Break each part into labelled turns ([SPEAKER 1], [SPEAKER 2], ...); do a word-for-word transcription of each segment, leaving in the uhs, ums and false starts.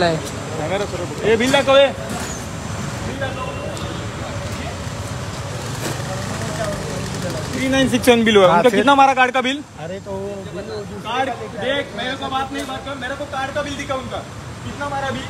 [SPEAKER 1] ये बिल दाखव three nine six one bill हुआ। उनका कितना मारा कार्ड का बिल? अरे तो कार्ड देख, मेरे को बात नहीं बात कर, मेरे को कार्ड का बिल दिखा उनका कितना मारा bill.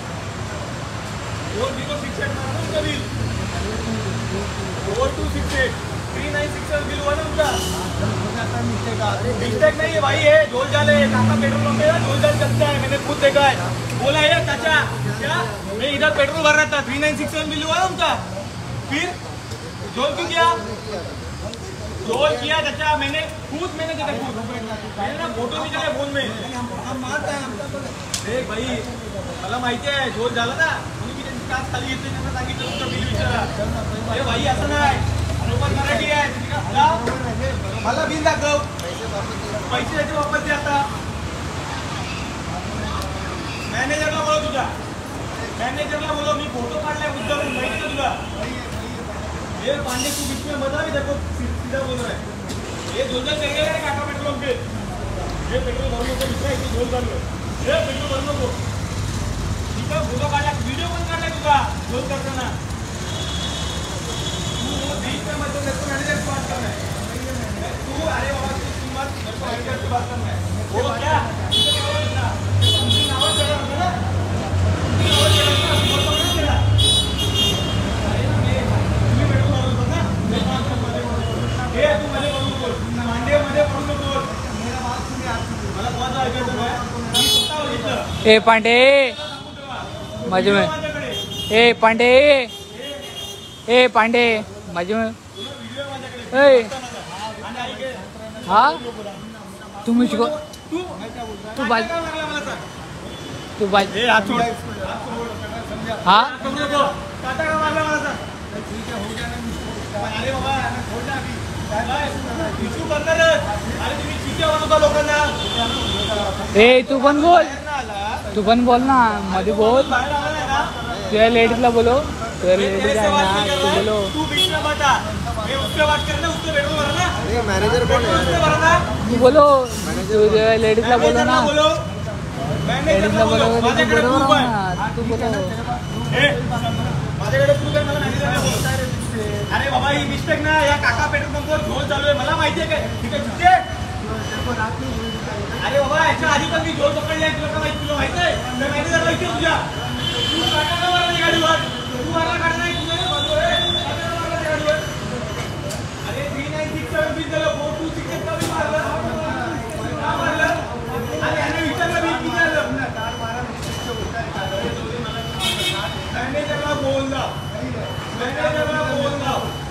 [SPEAKER 1] Four zero six eight मारा उनका bill, four two six eight three nine six one bill हुआ ना उनका। मिस्टेक नहीं है भाई, है झोल जाल है। काका पेट्रोल पंप है, झोल जाल चलता है, मैंने खुद देखा है। बोला है चाचा क्या मैं इधर पेट्रोल भर रहा था, three nine six one bill हुआ उनका। फिर झोल क्यों किया? झोल किया चाचा, मैंने खुद मैंने देखा, खुद मैंने ना फोटो निकाले फोन में। देख भाई मला माहिती आहे झोल झाला ना म्हणून मी त्यांची काच खाली घेतली, त्यांना सांगितलं तुमचं बिल विचारा। अरे भाई असं नाही, लोकल मराठी आहे, मला बिल दाखव, पैसे त्याचे वापस दे आता। मॅनेजरला बोलव, तुझ्या मॅनेजरला बोलव, मी फोटो काढलाय मुद्दाम, माहिती का तुला? ये पांडे तू बीच में मजा भी देखो, सीधा बोल रहा है ये झोल चल गया है काका पेट्रोल पे। ये पेट्रोल भरने को दिख रहा है, झोल डाल लो, ये पेट्रोल भरने को ठीक है। फोटो काढला, वीडियो पण काढलाय तुझा झोल करताना। तू बीच में मत देखो, मैनेजर से बात करना है तू। अरे बाबा तू मत मेरे को मैनेजर से बात करना है। वो क्या आवाज चला रहा ना, आवाज चला रहा बोल तो नहीं चला। अरे ना मैं तुम्ही पेट्रोल भरलो ना, मैं बात कर मध्ये हे तू मध्ये बोलू बोल, मांडे मध्ये बोलू बोल, मेरा बात सुन यार, मला बहुत ऐकायचं आहे, मी स्वतः बघितलं।
[SPEAKER 2] ए पांडे मजे में, ए पांडे, ए पांडे मजे में, ए हाँ तू मुझको तू तू बाज तू बाज
[SPEAKER 1] हाथ छोड़,
[SPEAKER 2] हाँ
[SPEAKER 1] काटा का मारला मला सर। अरे बाबा छोड़ अभी इशू करणार। अरे तुम्ही चिठ्ठी बनवता लोकांना।
[SPEAKER 2] ए तू पण बोल, तू पण बोल ना, मध्ये बोल, तुझ्या लेडीजला बोलो, तुझ्या लेडीज आहे ना, तू बोलो।
[SPEAKER 1] तू बीच में बता, मैं उससे बात करना, उससे पेट्रोल भरना।
[SPEAKER 3] ये मैनेजर कौन है?
[SPEAKER 1] उससे भरना,
[SPEAKER 2] तू बोलो, तुझ्या लेडीजला बोलो ना,
[SPEAKER 1] बोलो
[SPEAKER 2] लेडीजला बोलो,
[SPEAKER 1] माझ्याकडे प्रूफ आहे,
[SPEAKER 2] तू बोलो।
[SPEAKER 1] ए माझ्याकडे प्रूफ आहे, मला मॅनेजरला बोलता आहे। अरे बाबा ही मिस्टेक ना, या काका पेट्रोल पंपवर झोल चालू आहे, मला माहिती आहे काय ठीक आहे चिठ्ठी। अरे बाबा याच्या आधी पण मी झोल पकडले आहे, तुला माहिती, तुला माहिती आहे त्या मॅनेजरला विचार तुझ्या। तू काका का मारला गाडीवर, तू मारला गाडी नाही तुझ्या गाडीवर। अरे three nine six seven bill झालं, फोर टू सिक्स एट का बिल मारलं, का मारलं? अरे याने विचारलं बिल किती आलं, मॅनेजरला बोलला, मॅनेजरला बोलला।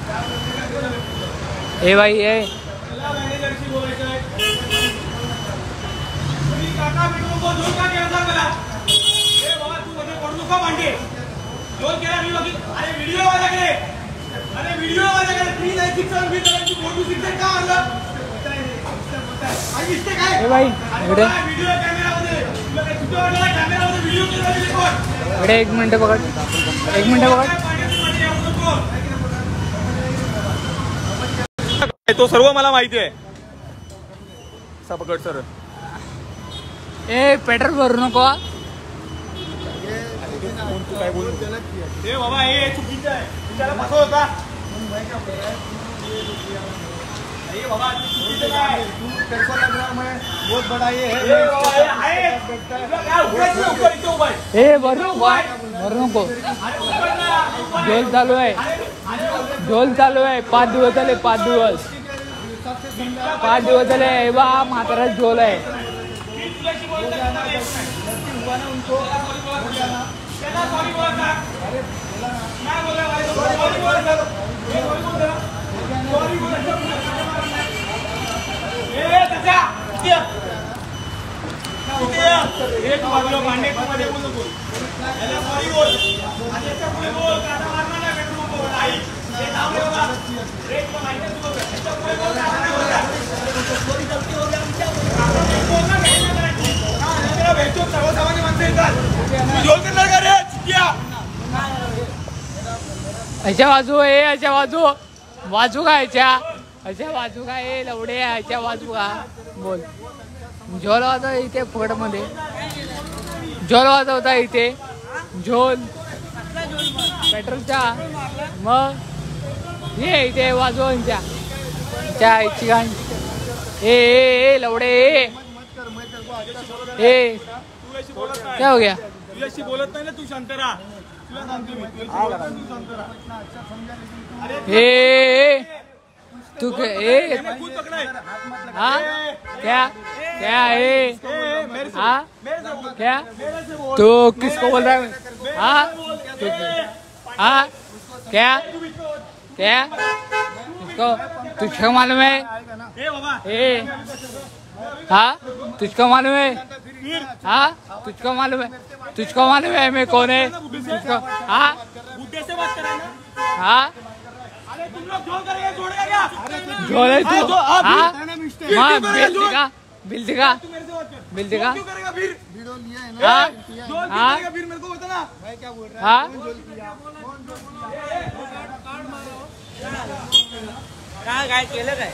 [SPEAKER 2] ए भाई ए
[SPEAKER 1] मला मॅनेजरशी बोलायचं आहे। तुम्ही काका पेट्रोल को झोल का केला मला? ए बाबा तू मध्ये पडू नका भांडे, झोल केला मी बघित। अरे व्हिडिओ माझ्याकडे, अरे व्हिडिओ माझ्याकडे, three nine six one bill झालं, तू फोटो सिक्स का आणलं? आई मिस्टेक आहे
[SPEAKER 2] ए भाई
[SPEAKER 1] व्हिडिओ कॅमेरामध्ये, तुला काय तुझ्या वाटला कॅमेरामध्ये व्हिडिओ केला रेकॉर्ड?
[SPEAKER 2] इकडे एक मिनिट पकड, एक मिनिट पकड।
[SPEAKER 1] तो सर्व मला माहिती आहे, पकड सर।
[SPEAKER 2] ए पेट्रोल भरू नको,
[SPEAKER 1] तू काय बोलू? ए बाबा हे चुकीचं आहे, त्याला फसवत होता। ए बाबा चुकीचं काय, तू कैसा लग रहा मैं बहुत बड़ा ये है। ए बाबा हे आहे तुला काय उघडायचं उघड इथे उभा आहे।
[SPEAKER 2] ए भरू नको, भरू नको, झोल चालू आहे, झोल चालू आहे, पाच दिवस झाले, पाच दिवस पाच दिवस झाले बा म्हातारा झोल आहे।
[SPEAKER 1] एक बाजूला भांडे मध्ये बोलू बोल, याला सॉरी बोल, आणि याच्या पुढे बोल काटा मारणार नाही पेट्रोल बोल। आई हे नाव आहे बाबा, ब्रेक पण माहिती तू बघ, याच्या पुढे बोल काटा नाही बोलला, सॉरी गलती हो गया मुझे, काटा नाही बोलना नाही करायची। हां मेरा भेटतो सर्वसामान्य माणसं येतात, तू झोल करणार का रे चिट्या?
[SPEAKER 2] अशा बाजू आहे, अशा बाजू बाजू का याच्या, अशा बाजू का ए लवडे, अशा बाजू का बोल। झोल होता इथे फुकटमध्ये, झोल वाजवता इथे झोल पेट्रोलच्या मग ये इथे वाजवूनच्या त्या इच्छी गाण ए ए लवडे ए ए क्या हो गया
[SPEAKER 1] तुझ्याशी बोलत नाही ना तू शांत राहा तुला सांगतो मी तुझ्याशी बोलत नाही, तू शांत राहा अरे
[SPEAKER 2] ए तू ए
[SPEAKER 1] खुद पकड़ा है
[SPEAKER 2] हाँ क्या क्या ए
[SPEAKER 1] ए, मेरे से
[SPEAKER 2] हाँ
[SPEAKER 1] मेरे से बोल
[SPEAKER 2] क्या
[SPEAKER 1] मेरे से बोल
[SPEAKER 2] तू किसको बोल रहा है हाँ तू- हाँ क्या क्या इसको तुझको मालूम है
[SPEAKER 1] ए बाबा
[SPEAKER 2] ए हाँ तुझको मालूम है हाँ तुझको मालूम है तुझको मालूम है मैं कौन है तुझको हाँ
[SPEAKER 1] बुड्ढे से बात कर रहा है ना
[SPEAKER 2] हाँ
[SPEAKER 1] अरे तुम लोग जो करेंगे छोड़ेगा क्या
[SPEAKER 2] झोले
[SPEAKER 1] हाँ,
[SPEAKER 2] तू
[SPEAKER 1] जो- हाँ,
[SPEAKER 2] हाँ
[SPEAKER 1] फिर-
[SPEAKER 2] माँ
[SPEAKER 1] फिर-
[SPEAKER 2] बिल
[SPEAKER 1] जो-
[SPEAKER 2] दिखा बिल दिखा
[SPEAKER 1] तू मेरे से बात कर
[SPEAKER 2] बिल दिखा
[SPEAKER 1] क्यों करेगा फिर
[SPEAKER 2] हाँ
[SPEAKER 1] जो क्यों
[SPEAKER 2] हाँ
[SPEAKER 1] करेगा फिर मेरे को बता ना
[SPEAKER 2] हाँ
[SPEAKER 3] काय काय केलं काय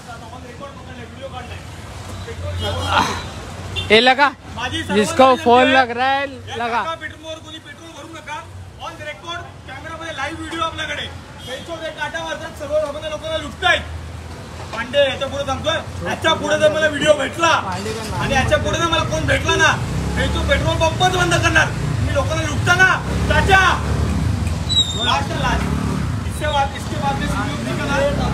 [SPEAKER 2] ये लगा
[SPEAKER 1] माझी सर्व
[SPEAKER 2] जिसको
[SPEAKER 1] विनंती
[SPEAKER 2] फोन
[SPEAKER 1] आहे,
[SPEAKER 2] लग रहा है
[SPEAKER 1] या
[SPEAKER 2] लगा
[SPEAKER 1] काका पेट्रोलवर कोणी पेट्रोल भरू नका ऑन द रेकॉर्ड कॅमेरामध्ये लाईव्ह व्हिडिओ आपल्याकडे पेट्रोल काटा मारतात सर्व लोकांना लोकांना लुटतायत पांडे याच्या पुढे सांगतोय याच्या पुढे जर मला व्हिडिओ भेटला आणि याच्या पुढे जर मला कोण भेटला ना तो पेट्रोल पंपच बंद करणार मी लोकांना लुटता ना चाचा लास्ट लास्ट इसके बाद इसके बाद में वीडियो नहीं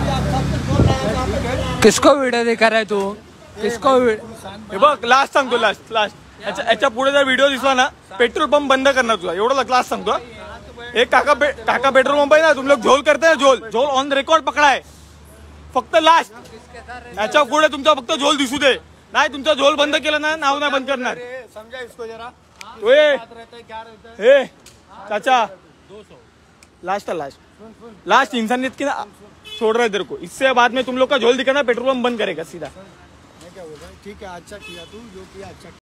[SPEAKER 1] करणार
[SPEAKER 2] किसको वीडियो दिखा रहा है तू किसको वी-
[SPEAKER 1] हे बघ लास्ट सांगतो लास्ट लास्ट याच्या याच्या पुढे जर व्हिडिओ दिसला ना पेट्रोल पंप बंद करणार तुला एवढं लास्ट सांगतो एक काका पे, काका पेट्रोल पंप आहे ना तुम लोग झोल करते ना झोल झोल ऑन रेकॉर्ड पकडाय फक्त लास्ट याच्या पुढे तुमचा फक्त झोल दिसू दे नाही तुमचा झोल बंद केला ना नाव नाही बंद करणार
[SPEAKER 3] समझा इसको जरा
[SPEAKER 1] ओए,
[SPEAKER 3] रहता है क्या रहता है
[SPEAKER 1] हे चाचा लास्ट लास्ट लास्ट इंसानियत की ना छोड़ रहा है तेरे को इससे बाद में तुम लोग का झोल दिखाना पेट्रोल पंप बंद करेगा सीधा
[SPEAKER 3] मैं क्या बोल रहा हूँ ठीक है अच्छा किया तू जो किया अच्छा